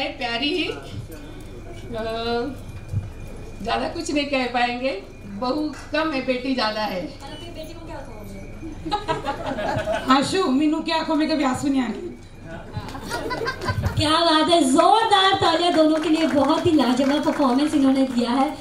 है, प्यारी ही। ज्यादा कुछ नहीं कह पाएंगे, बहू कम है, बेटी ज्यादा है। बेटी को क्या कहोगे? आशु मीनू की आंखों में कभी आंसू नहीं आएंगे। क्या बात है, जोरदार तालियां दोनों के लिए, बहुत ही लाजवाब परफॉर्मेंस इन्होंने दिया है।